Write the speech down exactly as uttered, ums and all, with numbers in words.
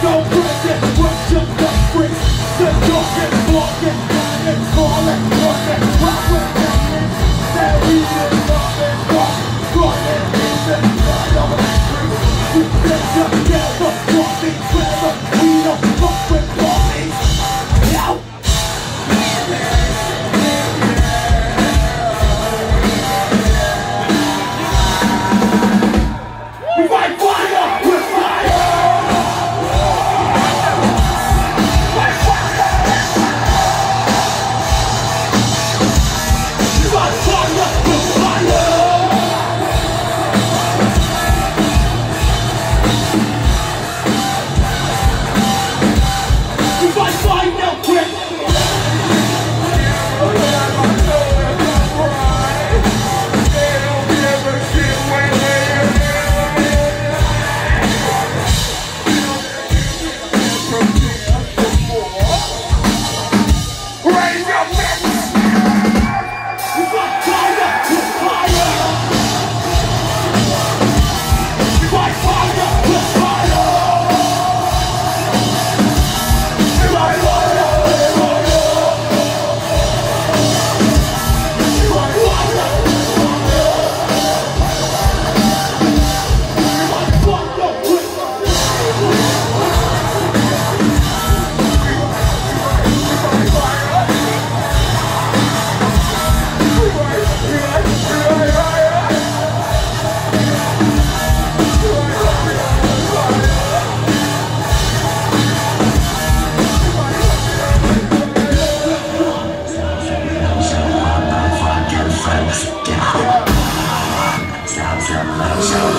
Don't break it, we're just the freaks. They're talking, walking, running, calling, running, rock with patience. They're eating, loving, walking, running, eating, right over the streets. We get together, walking, clever, we don't fuck with police. Yo! We fight fire with fire! Sounds like